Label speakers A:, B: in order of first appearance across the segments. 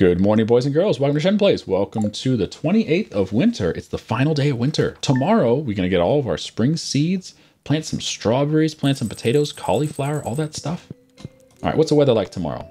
A: Good morning, boys and girls. Welcome to Shen Plays. Welcome to the 28th of winter. It's the final day of winter. Tomorrow, we're going to get all of our spring seeds, plant some strawberries, plant some potatoes, cauliflower, all that stuff. All right, what's the weather like tomorrow?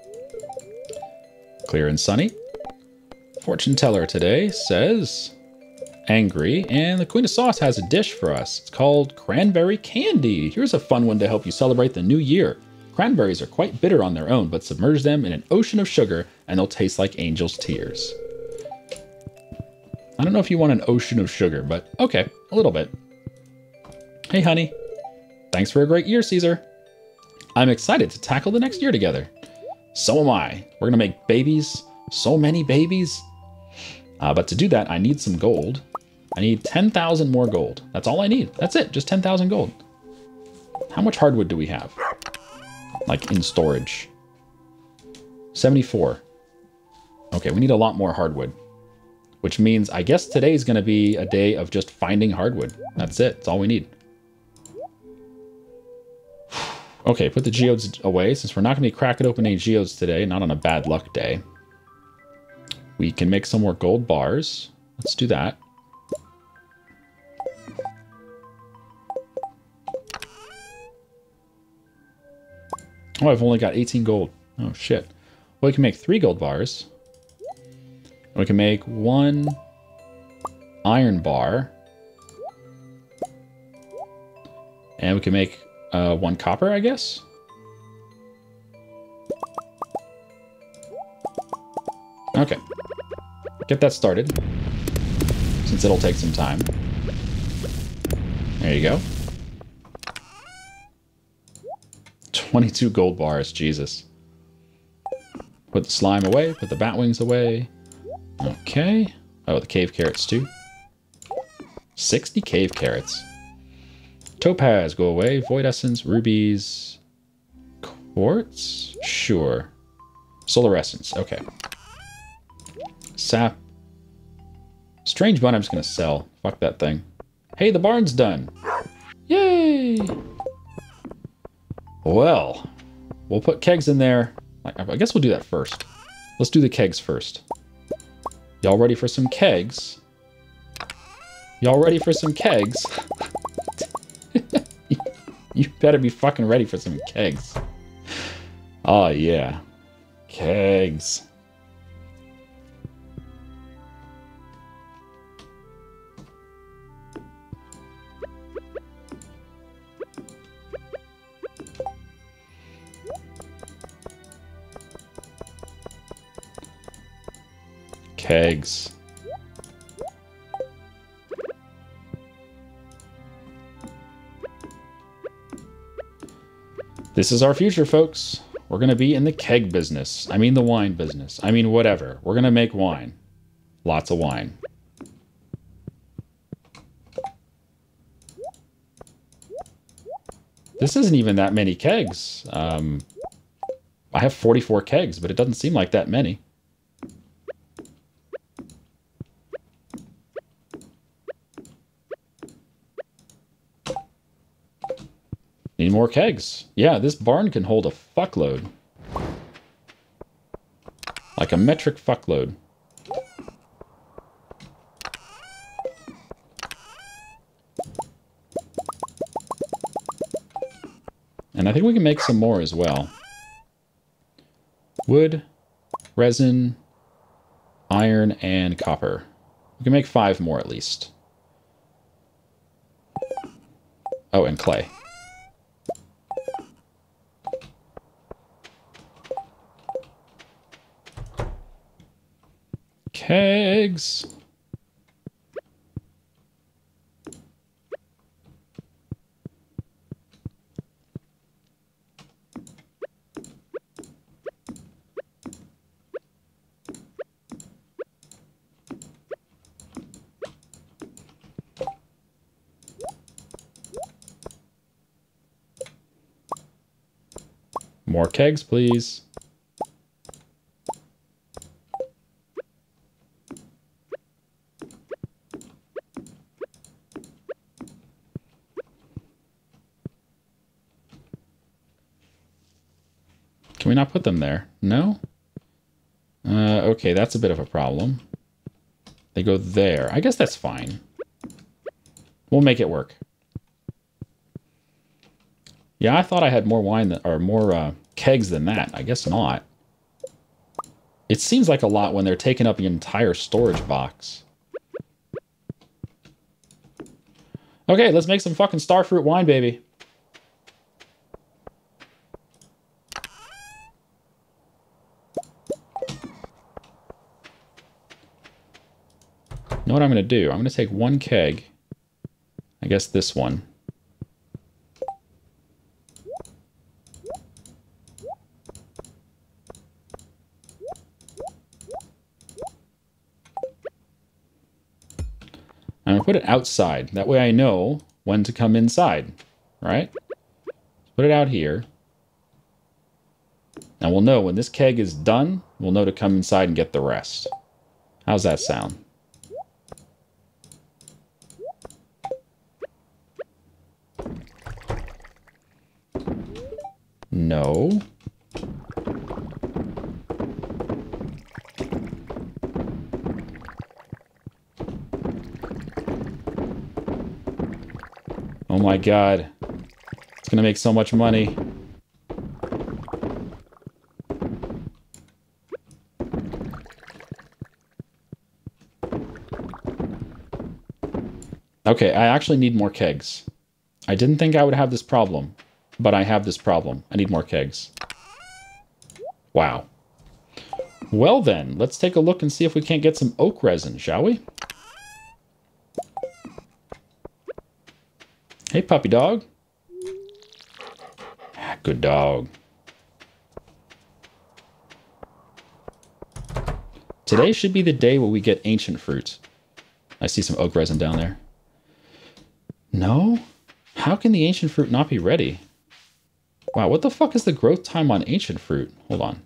A: Clear and sunny. Fortune teller today says angry, and the Queen of Sauce has a dish for us. It's called cranberry candy. Here's a fun one to help you celebrate the new year. Cranberries are quite bitter on their own, but submerge them in an ocean of sugar and they'll taste like angel's tears. I don't know if you want an ocean of sugar, but okay, a little bit. Hey, honey. Thanks for a great year, Caesar. I'm excited to tackle the next year together. So am I. We're gonna make babies. So many babies. But to do that, I need some gold. I need 10,000 more gold. That's all I need. That's it, just 10,000 gold. How much hardwood do we have? Like in storage. 74. Okay, we need a lot more hardwood. Which means I guess today's gonna be a day of just finding hardwood. That's it, that's all we need. Okay, put the geodes away since we're not gonna be cracking open any geodes today, not on a bad luck day. We can make some more gold bars. Let's do that. Oh, I've only got 18 gold. Oh, shit. Well, we can make 3 gold bars. And we can make 1 iron bar. And we can make 1 copper, I guess? Okay. Get that started. Since it'll take some time. There you go. 22 gold bars, Jesus. Put the slime away, put the bat wings away. Okay. Oh, the cave carrots too. 60 cave carrots. Topaz, go away. Void essence, rubies. Quartz? Sure. Solar essence, okay. Sap. Strange bun I'm just gonna sell. Fuck that thing. Hey, the barn's done. Yay! Well, we'll put kegs in there. I guess we'll do that first. Let's do the kegs first. Y'all ready for some kegs? Y'all ready for some kegs? You better be fucking ready for some kegs. Oh, yeah. Kegs. Kegs. This is our future, folks. We're going to be in the keg business. I mean the wine business. I mean whatever. We're going to make wine. Lots of wine. This isn't even that many kegs. I have 44 kegs, but it doesn't seem like that many. Need more kegs. Yeah, this barn can hold a fuckload. Like a metric fuckload. And I think we can make some more as well. Wood, resin, iron, and copper. We can make 5 more at least. Oh, and clay. Kegs. More kegs, please. Can we not put them there? No? Okay, that's a bit of a problem. They go there. I guess that's fine. We'll make it work. Yeah, I thought I had more wine than, or more kegs than that. I guess not. It seems like a lot when they're taking up the entire storage box. Okay, let's make some fucking starfruit wine, baby. You know what I'm going to do? I'm going to take one keg. I guess this one. I'm going to put it outside. That way I know when to come inside, right? Put it out here. And we'll know when this keg is done, we'll know to come inside and get the rest. How's that sound? No. Oh my god. It's gonna make so much money. Okay, I actually need more kegs. I didn't think I would have this problem, but I have this problem. I need more kegs. Wow. Well then, let's take a look and see if we can't get some oak resin, shall we? Hey, puppy dog. Good dog. Today should be the day where we get ancient fruit. I see some oak resin down there. No? How can the ancient fruit not be ready? Wow, what the fuck is the growth time on ancient fruit? Hold on.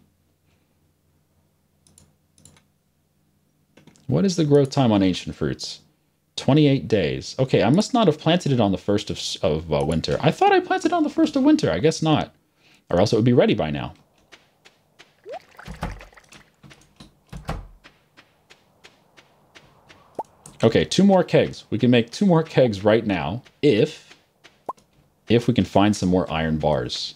A: What is the growth time on ancient fruits? 28 days. Okay, I must not have planted it on the 1st of winter. I thought I planted it on the 1st of winter. I guess not. Or else it would be ready by now. Okay, 2 more kegs. We can make 2 more kegs right now if we can find some more iron bars.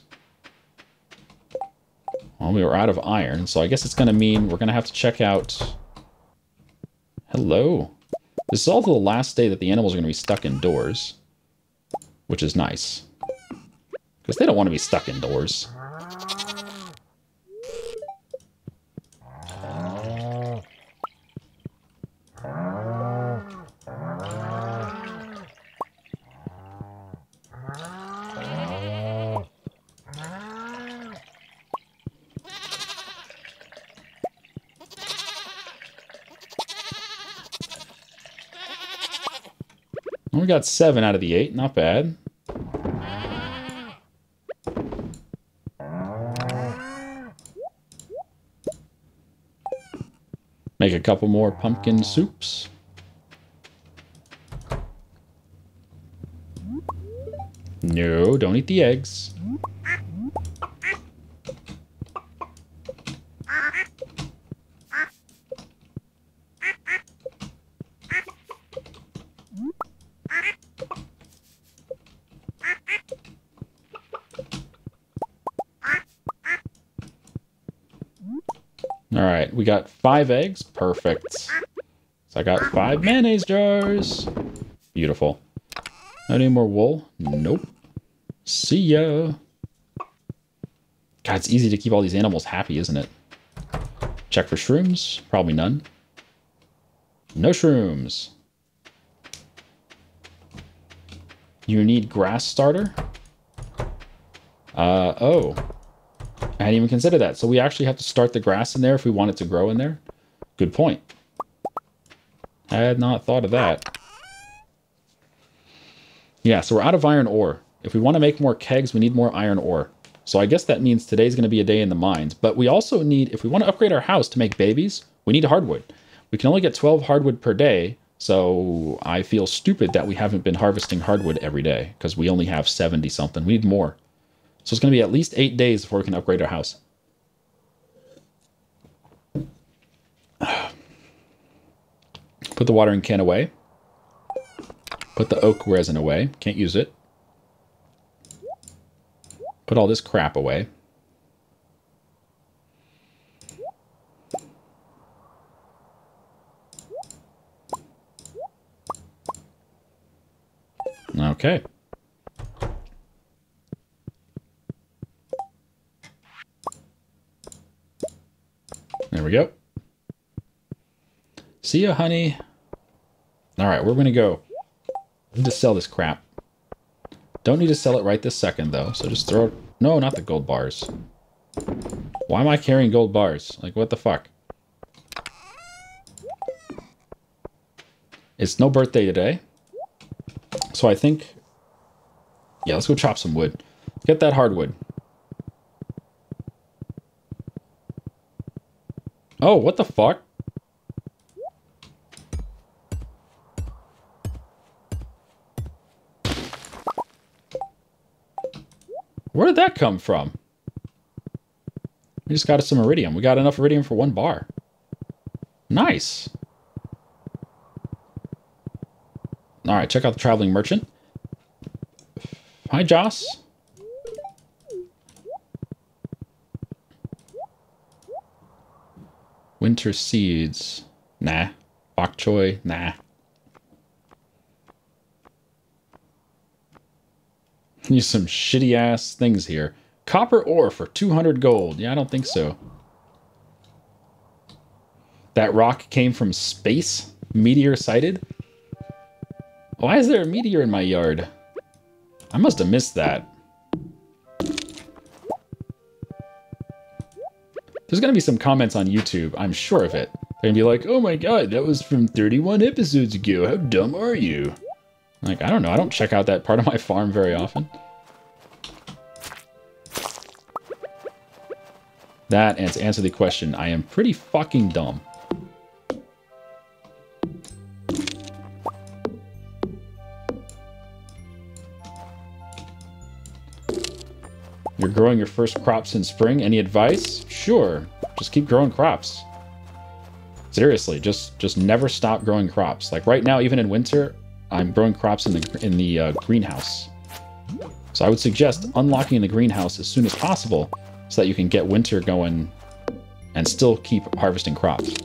A: Well, we were out of iron, so I guess it's going to mean we're going to have to check out... Hello. This is also the last day that the animals are going to be stuck indoors, which is nice. Because they don't want to be stuck indoors. We got 7 out of the 8. Not bad. Make a couple more pumpkin soups. No, don't eat the eggs. Alright, we got 5 eggs. Perfect. So I got 5 mayonnaise jars. Beautiful. Any more wool? Nope. See ya. God, it's easy to keep all these animals happy, isn't it? Check for shrooms. Probably none. No shrooms. You need grass starter? Oh. I hadn't even considered that. So we actually have to start the grass in there if we want it to grow in there? Good point. I had not thought of that. Yeah, so we're out of iron ore. If we want to make more kegs, we need more iron ore. So I guess that means today's going to be a day in the mines. But we also need, if we want to upgrade our house to make babies, we need hardwood. We can only get 12 hardwood per day. So I feel stupid that we haven't been harvesting hardwood every day because we only have 70 something. We need more. So it's going to be at least 8 days before we can upgrade our house. Put the watering can away. Put the oak resin away. Can't use it. Put all this crap away. Okay. There we go. See ya, honey. All right, where are we gonna go? Need to sell this crap. Don't need to sell it right this second, though, so just throw it. No, not the gold bars. Why am I carrying gold bars? Like, what the fuck? It's no birthday today. So I think... Yeah, let's go chop some wood. Get that hardwood. Oh, what the fuck? Where did that come from? We just got us some iridium. We got enough iridium for 1 bar. Nice. All right, check out the traveling merchant. Hi, Joss. Winter seeds. Nah. Bok choy. Nah. Use some shitty ass things here. Copper ore for 200 gold. Yeah, I don't think so. That rock came from space? Meteor sighted? Why is there a meteor in my yard? I must have missed that. There's going to be some comments on YouTube, I'm sure of it. They're going to be like, oh my god, that was from 31 episodes ago. How dumb are you? Like, I don't know. I don't check out that part of my farm very often. That, and to answer the question, I am pretty fucking dumb. You're growing your first crops in spring. Any advice? Sure. Just keep growing crops. Seriously, just never stop growing crops. Like right now, even in winter, I'm growing crops in the greenhouse. So I would suggest unlocking the greenhouse as soon as possible so that you can get winter going and still keep harvesting crops.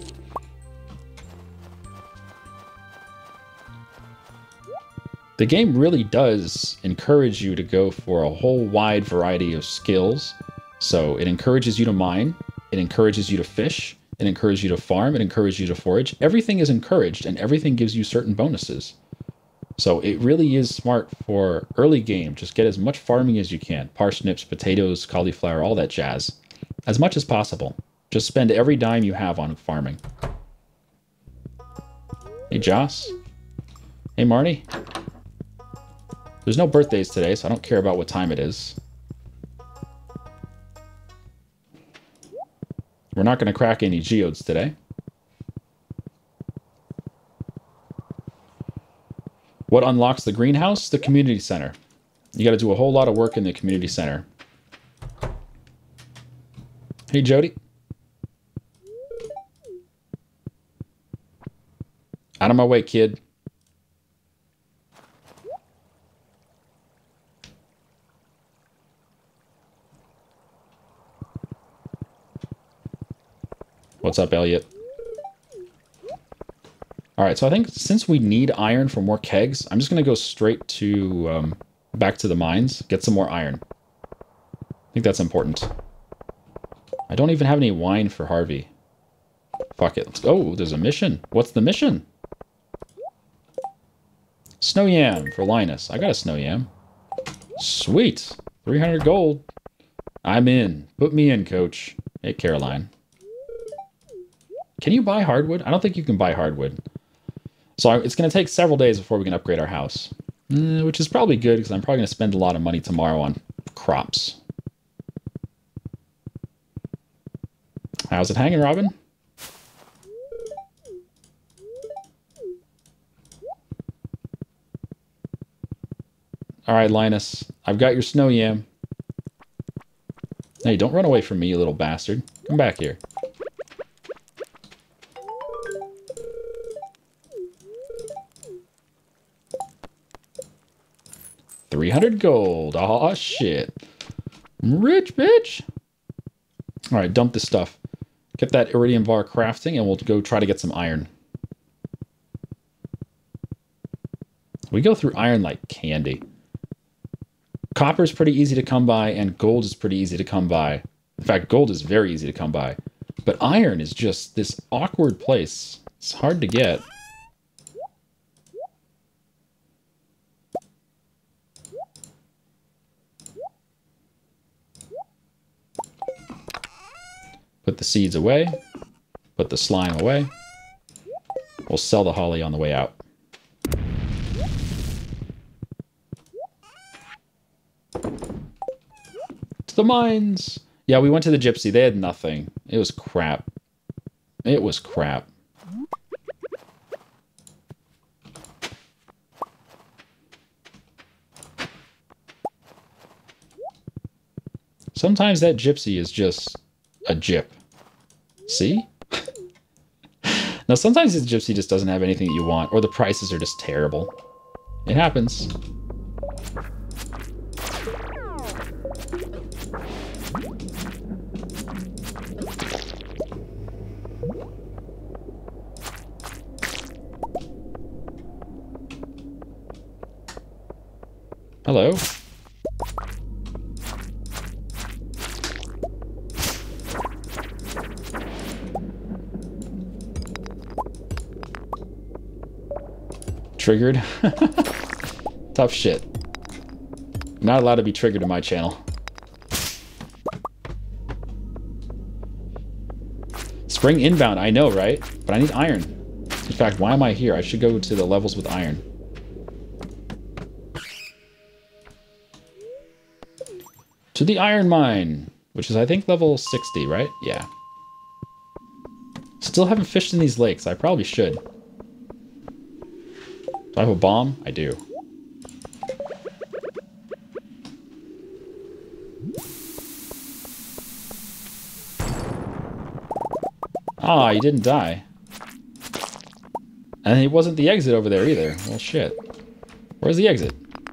A: The game really does encourage you to go for a whole wide variety of skills. So it encourages you to mine, it encourages you to fish, it encourages you to farm, it encourages you to forage. Everything is encouraged and everything gives you certain bonuses. So it really is smart for early game. Just get as much farming as you can. Parsnips, potatoes, cauliflower, all that jazz. As much as possible. Just spend every dime you have on farming. Hey, Joss. Hey, Marnie. There's no birthdays today, so I don't care about what time it is. We're not going to crack any geodes today. What unlocks the greenhouse? The community center. You got to do a whole lot of work in the community center. Hey, Jody. Out of my way, kid. What's up, Elliot? All right, so I think since we need iron for more kegs, I'm just going to go straight to back to the mines, get some more iron. I think that's important. I don't even have any wine for Harvey. Fuck it. Let's go. Oh, there's a mission. What's the mission? Snow yam for Linus. I got a snow yam. Sweet. 300 gold. I'm in. Put me in, coach. Hey, Caroline. Can you buy hardwood? I don't think you can buy hardwood. So it's going to take several days before we can upgrade our house. Which is probably good, because I'm probably going to spend a lot of money tomorrow on crops. How's it hanging, Robin? Alright, Linus. I've got your snow yam. Hey, don't run away from me, you little bastard. Come back here. 300 gold. Aw, shit. I'm rich, bitch. All right, dump this stuff. Get that iridium bar crafting, and we'll go try to get some iron. We go through iron like candy. Copper is pretty easy to come by, and gold is pretty easy to come by. In fact, gold is very easy to come by. But iron is just this awkward place. It's hard to get. Put the seeds away. Put the slime away. We'll sell the holly on the way out. To the mines! Yeah, we went to the gypsy. They had nothing. It was crap. It was crap. Sometimes that gypsy is just a gyp. See? Now, sometimes this gypsy just doesn't have anything that you want, or the prices are just terrible. It happens. Hello. Triggered? Tough shit. Not allowed to be triggered in my channel. Spring inbound, I know, right? But I need iron. In fact, why am I here? I should go to the levels with iron. To the iron mine, which is, I think, level 60, right? Yeah. Still haven't fished in these lakes. I probably should. Do I have a bomb? I do. Ah, he didn't die. And it wasn't the exit over there either. Well, shit. Where's the exit?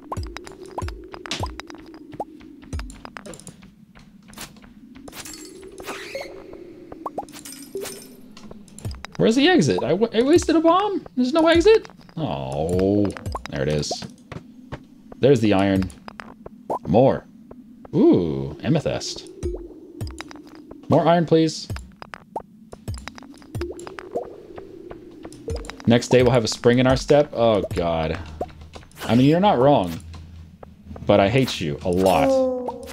A: Where's the exit? I wasted a bomb? There's no exit? Oh, there it is. There's the iron. More. Ooh, amethyst. More iron, please. Next day we'll have a spring in our step. Oh, God. I mean, you're not wrong. But I hate you a lot.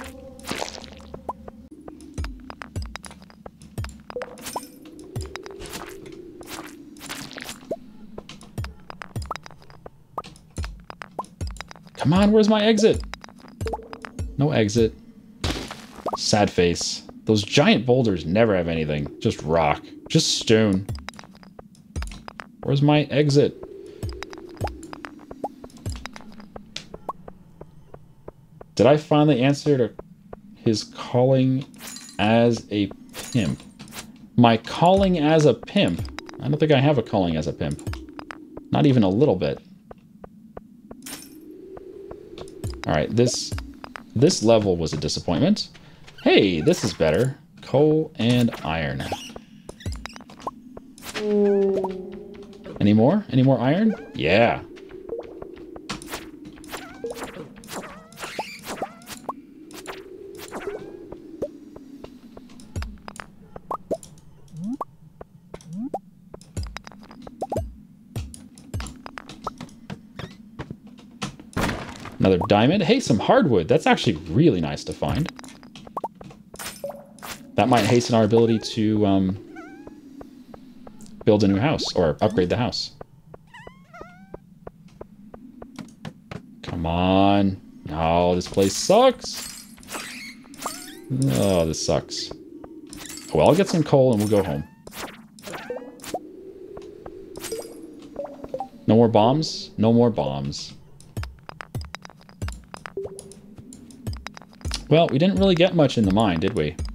A: Come on, where's my exit? No exit. Sad face. Those giant boulders never have anything. Just rock. Just stone. Where's my exit? Did I finally answer to his calling as a pimp? My calling as a pimp? I don't think I have a calling as a pimp. Not even a little bit. Alright, this level was a disappointment. Hey, this is better. Coal and iron. Any more? Any more iron? Yeah. Another diamond. Hey, some hardwood. That's actually really nice to find. That might hasten our ability to build a new house or upgrade the house. Come on. Oh, this place sucks. Oh, this sucks. Well, I'll get some coal and we'll go home. No more bombs? No more bombs. Well, we didn't really get much in the mine, did we?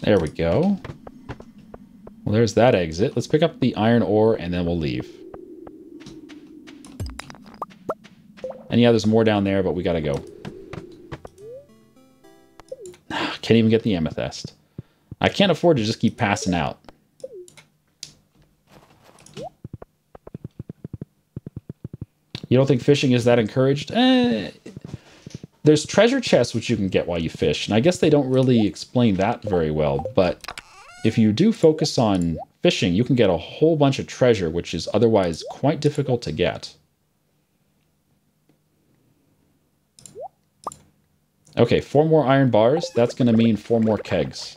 A: There we go. Well, there's that exit. Let's pick up the iron ore and then we'll leave. And yeah, there's more down there, but we gotta go. Can't even get the amethyst. I can't afford to just keep passing out. You don't think fishing is that encouraged? There's treasure chests which you can get while you fish, and I guess they don't really explain that very well, but if you do focus on fishing, you can get a whole bunch of treasure, which is otherwise quite difficult to get. Okay, 4 more iron bars. That's going to mean 4 more kegs.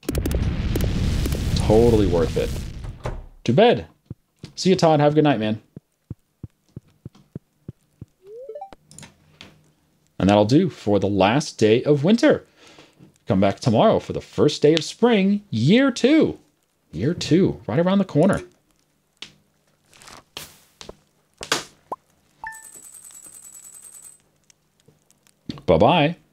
A: Totally worth it. To bed. See you, Todd. Have a good night, man. And that'll do for the last day of winter. Come back tomorrow for the first day of spring, year 2. Year 2, right around the corner. Bye-bye.